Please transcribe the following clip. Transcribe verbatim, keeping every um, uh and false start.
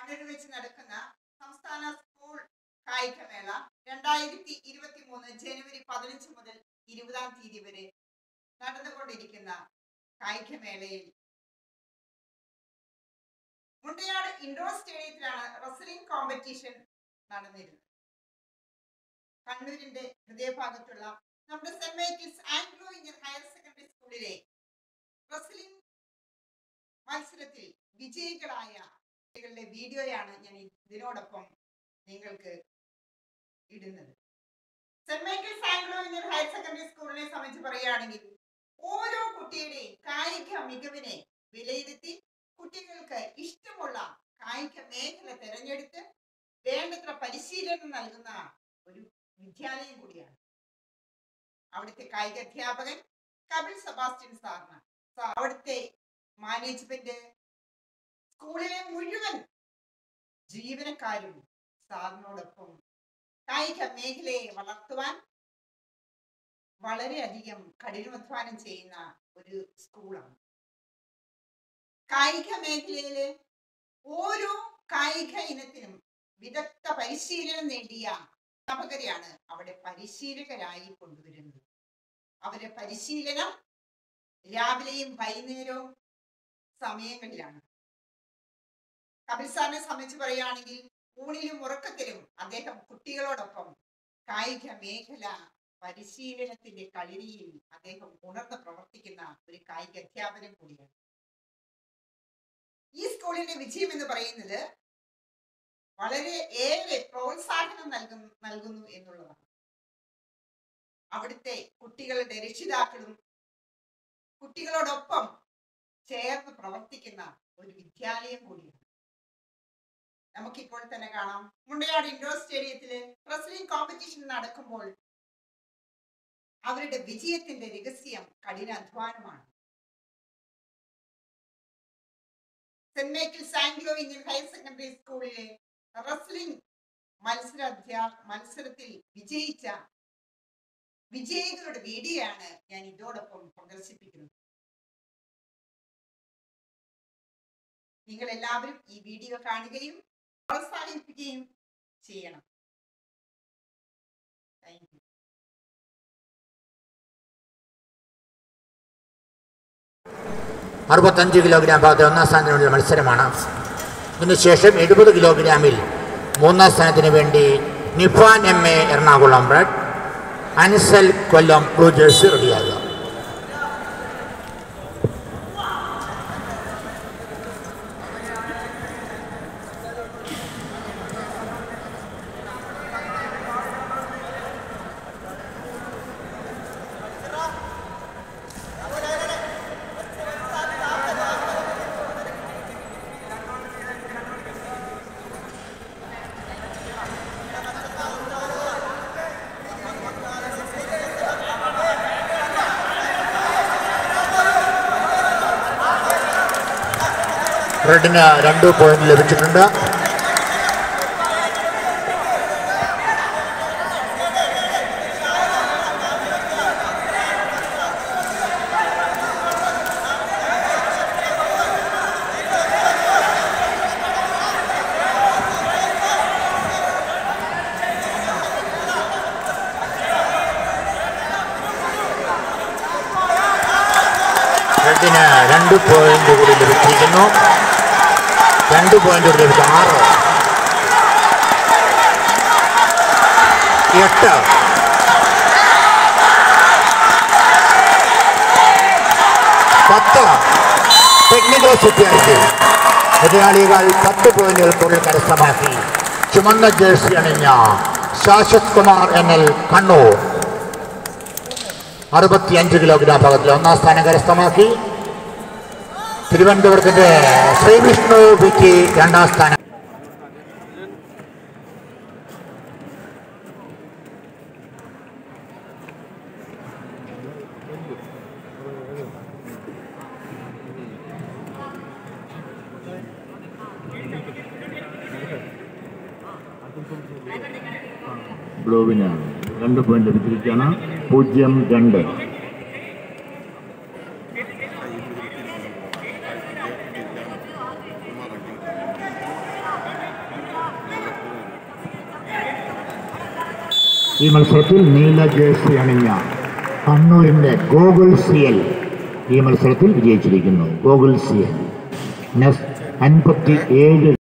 കണ്ണൂരിൽ വെച്ച് നടക്കുന്ന സംസ്ഥാന സ്കൂൾ കായികമേള രണ്ടായിരത്തി ഇരുപത്തി മൂന്ന് ജനുവരി പതിനഞ്ച് മുതൽ ഇരുപതാം തീയതി വരെ നടന്നുകൊണ്ടിരിക്കുന്ന കായികമേളയിൽ മുണ്ടയാട് ഇൻഡോർ സ്റ്റേഡിയത്തിലാണ് റെസ്ലിംഗ് കോമ്പറ്റീഷൻ നടന്നിരുന്നത്. കണ്ണൂരിന്റെ ഹൃദയഭാഗത്തുള്ള നമ്മുടെ saint Michael's Anglo Indian higher secondary സ്കൂളിലെ റെസ്ലിംഗ് മത്സരത്തിൽ വിജയികളായ കുട്ടികളുടെ വീഡിയോയാണ് ഞാൻ ഇതിനോടൊപ്പം നിങ്ങൾക്ക് ഇടുന്നത്. Saint Michael's Anglo Indian higher secondary സ്കൂളിനെ സംബന്ധിച്ച് പറയുകയാണെങ്കിൽ ഓരോ കുട്ടിയുടെയും കായിക മികവിനെ വിലയിരുത്തി കുട്ടികൾക്ക് ഇഷ്ടമുള്ള കായിക മേഖല തിരഞ്ഞെടുത്ത് വേണ്ടത്ര പരിശീലനം നൽകുന്ന ഒരു വിദ്യാലയം കൂടിയാണ്. അവിടുത്തെ കായിക അധ്യാപകൻ കപിൽ സെബാസ്റ്റ്യൻ സാറിന് അവിടുത്തെ മാനേജ്മെന്റ് സ്കൂളിലെ മുഴുവൻ ജീവനക്കാരും സാറിനോടൊപ്പം കായിക മേഖലയെ വളർത്തുവാൻ വളരെയധികം കഠിനാധ്വാനം ചെയ്യുന്ന ഒരു സ്കൂളാണ്. കായിക മേഖലയിലെ ഓരോ കായിക ഇനത്തിനും വിദഗ്ധ പരിശീലനം നേടിയ അധ്യാപകരെയാണ് അവിടെ പരിശീലകരായി കൊണ്ടുവരുന്നത്. അവരുടെ പരിശീലനം രാവിലെയും വൈകുന്നേരവും സമയങ്ങളിലാണ്. കപിൽ സാറിനെ സംബന്ധിച്ച് പറയുകയാണെങ്കിൽ ഊണിലും ഉറക്കത്തിലും അദ്ദേഹം കുട്ടികളോടൊപ്പം കായിക മേഖല പരിശീലനത്തിന്റെ കളരിയിൽ അദ്ദേഹം ഉണർന്ന് പ്രവർത്തിക്കുന്ന ഒരു കായിക അധ്യാപനം കൂടിയാണ്. ഈ സ്കൂളിന്റെ വിജയം എന്ന് പറയുന്നത് വളരെ ഏറെ പ്രോത്സാഹനം നൽകും നൽകുന്നു എന്നുള്ളതാണ്. അവിടുത്തെ കുട്ടികളുടെ രക്ഷിതാക്കളും കുട്ടികളോടൊപ്പം ചേർന്ന് പ്രവർത്തിക്കുന്ന ഒരു വിദ്യാലയം കൂടിയാണ്. നമുക്കിപ്പോൾ തന്നെ കാണാം, മുണ്ടയാട് ഇൻഡോർ സ്റ്റേഡിയത്തില് റെസ്ലിംഗ് കോമ്പറ്റീഷൻ നടക്കുമ്പോൾ അവരുടെ വിജയത്തിന്റെ രഹസ്യം കഠിനാധ്വാനമാണ്. Saint Michael's Anglo Indian higher secondary സ്കൂളിലെ റെസ്ലിംഗ് മത്സരാധ്യാ മത്സരത്തിൽ വിജയിച്ച വിജയികളുടെ വീഡിയോയാണ് ഞാൻ ഇതോടൊപ്പം പ്രദർശിപ്പിക്കുന്നത്. നിങ്ങൾ എല്ലാവരും ഈ വീഡിയോ കാണുകയും പ്രോത്സാഹിപ്പിക്കുകയും ചെയ്യണം. Thank you. അറുപത്തഞ്ച് കിലോഗ്രാം ഭാഗത്ത് ഒന്നാം സ്ഥാനത്തിനുള്ള മത്സരമാണ്. ഇതിനുശേഷം എഴുപത് കിലോഗ്രാമിൽ മൂന്നാം സ്ഥാനത്തിന് വേണ്ടി Nifan M A Ernakulam red, Ansal Kollam blue jersey റെഡിയാകുക. റെഡിന് രണ്ട് പോയിന്റ് ലഭിച്ചിട്ടുണ്ട്. റെഡിന് രണ്ട് പോയിന്റ് കൂടി ലഭിച്ചിരിക്കുന്നു. രണ്ട് പോയിന്റ് ലഭിച്ചു. ആറ്, എട്ട്, പത്ത്. ടെക്നിക്കൽ സുപ്യാരിറ്റി എതിരാളികൾ പത്ത് പോയിന്റുകൾ കൂടുതൽ കരസ്ഥമാക്കി. ചുമന്ന ജേഴ്സി അണിഞ്ഞ ശാശ്വത് കുമാർ എൻ എൽ കണ്ണൂർ അറുപത്തിയഞ്ച് കിലോഗ്രാം ഭാഗത്തിൽ ഒന്നാം സ്ഥാനം കരസ്ഥമാക്കി. തിരുവനന്തപുരത്തിന്റെ ശ്രീവിഷ്ണു വിക്കി രണ്ടാം സ്ഥാനം. ബ്ലൂവിന് രണ്ട് പോയിന്റ് ലഭിച്ചിരിക്കുകയാണ്. പൂജ്യം രണ്ട്. ഈ മത്സരത്തിൽ നീല ജേഴ്സി അണിഞ്ഞ കണ്ണൂരിൻ്റെ ഗോകുൽ സിയൽ ഈ മത്സരത്തിൽ വിജയിച്ചിരിക്കുന്നു. ഗോകുൽ സിയൽ അൻപത്തി ഏഴ്